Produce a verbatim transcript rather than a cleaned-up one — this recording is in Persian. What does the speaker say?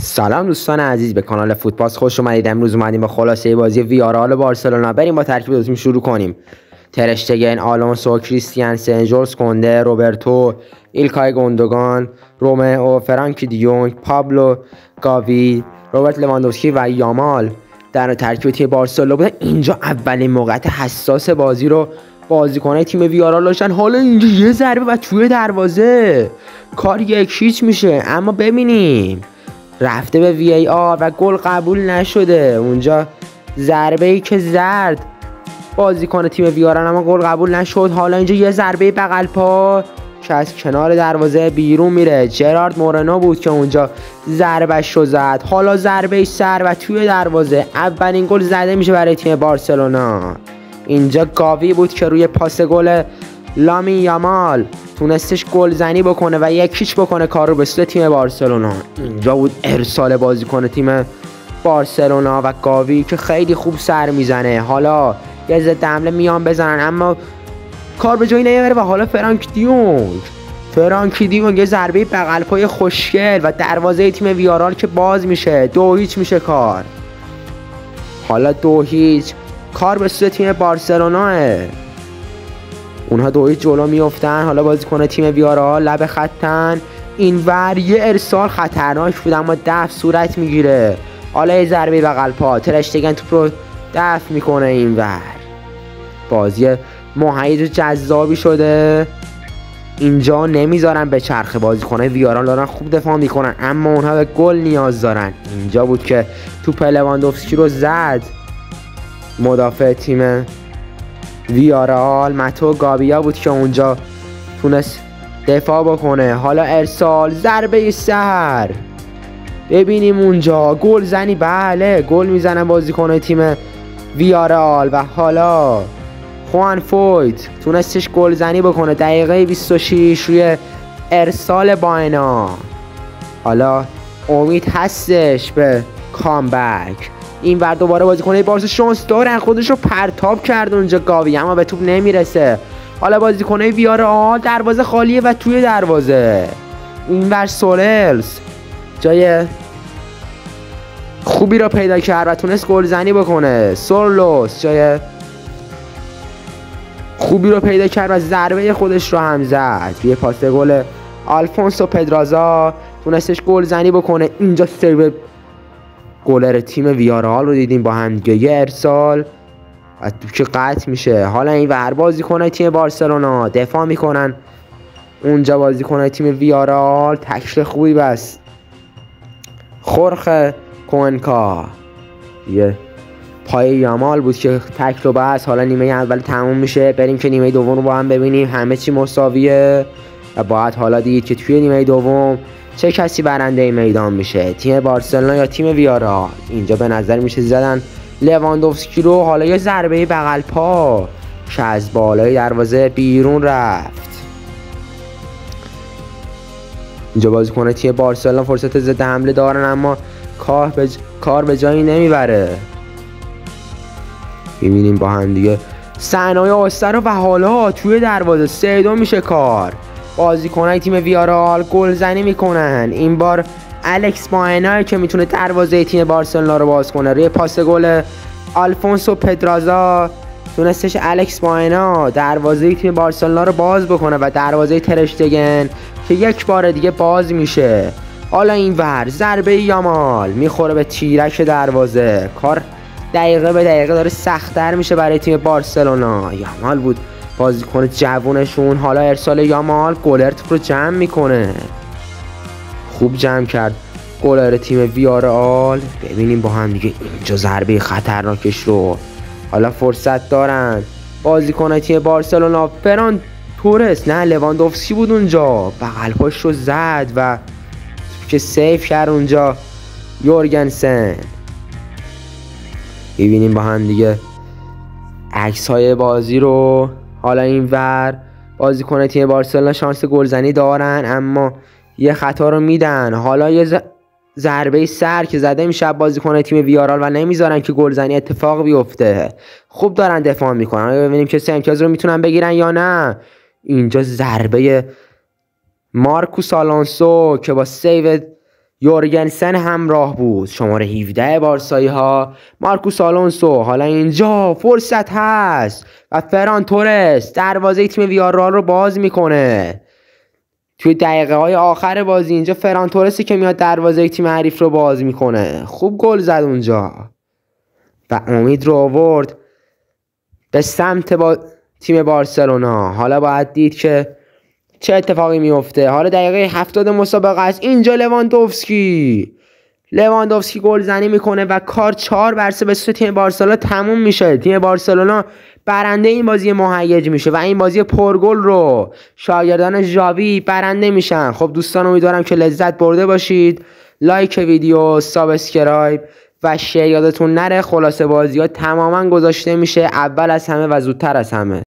سلام دوستان عزیز، به کانال فوتپاس خوش اومدید. امروز اومدیم با خلاصه بازی ویارال بارسلونا. بریم با ترکیب دو تیم شروع کنیم. تر اشتگن، آلونسو، کریستیانسن، جورج کنده، روبرتو، ایلکای گوندوگان، رومئو، فرانکی دیونگ، پابلو، گاوی، روبرت لواندوفسکی و یامال در ترکیب تیم بارسلونا بودن. اینجا اولین موقعیت حساس بازی رو بازیکنای تیم ویارال داشتن. حالا اینجا یه ضربه و توی دروازه کار یک هیچ میشه، اما ببینیم رفته به وی ای آر و گل قبول نشده. اونجا ضربه ای که زد بازیکن تیم ویارال اما گل قبول نشد. حالا اینجا یه ضربه بغل پا که از کنار دروازه بیرون میره. جرارد مورنو بود که اونجا ضربهش رو زد. حالا ضربه سر و توی دروازه اولین گل زده میشه برای تیم بارسلونا. اینجا گاوی بود که روی پاس گل لامین یامال تونستش گل زنی بکنه و یک هیچ بکنه کار رو به سود تیم بارسلونا. اینجا بود ارسال بازیکن تیم بارسلونا و گاوی که خیلی خوب سر میزنه. حالا یه ضد حمله میان بزنن اما کار به جایی نمیبره و حالا فرانک دیونگ فرانکی دیونگ یه ضربه بغل پای خوشگل و دروازه تیم ویارال که باز میشه. دو هیچ میشه کار. حالا دو هیچ کار به سود تیم بارسلوناه. اونها دو هیچ جلو میافتن. حالا بازیکن تیم ویارال لب خطن. اینور یه ارسال خطرناک بود اما دفع صورت میگیره. حالا یه ضربه بغل پا، تر اشتگن توپ رو دفع میکنه. اینور بازی مهیج و جذابی شده. اینجا نمیذارن به چرخ. بازیکنای ویارال دارن خوب دفاع میکنن اما اونها به گل نیاز دارن. اینجا بود که توپ لواندوفسکی رو زد مدافع تیم ویارال. ماتو گابیا بود که اونجا تونست دفاع بکنه. حالا ارسال، ضربه سر. ببینیم اونجا گل زنی. بله گل میزنن بازیکنای تیم ویارال و حالا خوان فویت تونستش گل زنی بکنه دقیقه بیست و شش روی ارسال باینا. حالا امید هستش به کامبک. این ور دوباره بازیکنای بارسا شانس دارن، خودشو پرتاب کرد اونجا گاوی اما به توپ نمیرسه. حالا بازیکنای ویارال دروازه خالیه و توی دروازه این ور سولرز جای خوبی رو پیدا کرد و تونست گل زنی بکنه. سورلوس جای خوبی رو پیدا کرد و ضربه خودش رو هم زد. یه پاس گل آلفونسو پدرازا تونستش گل زنی بکنه. اینجا سیو گلر تیم ویارال رو دیدیم با هم دیگه. یه ارسال و توپ که قطع میشه. حالا این ور بازیکنای تیم بارسلونا دفاع میکنن. اونجا بازیکنای تیم ویارال تکل خوبی بس خورخ کوئنکا یه پای یامال بود که تکل رو بس. حالا نیمه اول تموم میشه. بریم که نیمه دوم رو با هم ببینیم. همه چی مساویه و باید حالا دید که توی نیمه دوم چه کسی برنده میدان میشه، تیم بارسلونا یا تیم ویارال. اینجا به نظر میشه زدن لواندوفسکی رو. حالا یه ضربه بغل پا که از بالای دروازه بیرون رفت. اینجا بازیکن تیم بارسلونا فرصت ضد حمله دارن اما کار به ج... کار به جایی نمیبره. میبینیم با هم دیگه صحنه‌های آستر و حالا توی دروازه سه دو میشه کار. بازیکنای تیم ویارال گل زنی میکنن. این بار الکس باینر که میتونه دروازه تیم بارسلونا رو باز کنه. روی پاس گل آلفونسو پدرازا تونستش الکس باینر دروازه تیم بارسلونا رو باز بکنه و دروازه تر اشتگن که یک بار دیگه باز میشه. حالا این ور ضربه یامال میخوره به تیرک دروازه. کار دقیقه به دقیقه داره سخت‌تر میشه برای تیم بارسلونا. یامال بود بازیکن جوونشون. حالا ارسال یامال، گلر توپ رو جمع میکنه. خوب جمع کرد گلر تیم ویارال. ببینیم با هم دیگه اینجا ضربه خطرناکش رو. حالا فرصت دارن بازیکن تیم بارسلونا. فران تورس نه لواندوفسکی بود اونجا بغل پاش رو زد و که سیف کرد اونجا یورگنسن. ببینیم با هم دیگه عکس های بازی رو. حالا این ور بازیکن تیم بارسلونا شانس گلزنی دارن اما یه خطا رو میدن. حالا یه ضربه سر که زده میشه بازیکن تیم ویارال و نمیذارن که گلزنی اتفاق بیفته. خوب دارن دفاع میکنن. ببینیم که سه امتیاز رو میتونن بگیرن یا نه. اینجا ضربه مارکوس آلونسو که با سیو یورگنسن همراه بود. شماره هفده بارسایی ها مارکوس آلونسو. حالا اینجا فرصت هست و فران تورس دروازه تیم ویارال رو باز میکنه. توی دقیقه های آخر بازی اینجا فران تورسی که میاد دروازه تیم حریف رو باز میکنه. خوب گل زد اونجا و امید رو آورد به سمت با تیم بارسلونا. حالا باید دید که چه اتفاقی میفته. حالا دقیقه هفتاد مسابقه است. اینجا لواندوفسکی لواندوفسکی گل زنی میکنه و کار چهار بر سه به سود تیم بارسلونا تموم میشه. تیم بارسلونا برنده این بازی مهیج میشه و این بازی پرگل رو شاگردان ژاوی برنده میشن. خب دوستان امیدوارم که لذت برده باشید. لایک ویدیو، سابسکرایب و شیر یادتون نره. خلاصه بازی ها تماما گذاشته میشه اول از همه و زودتر از همه.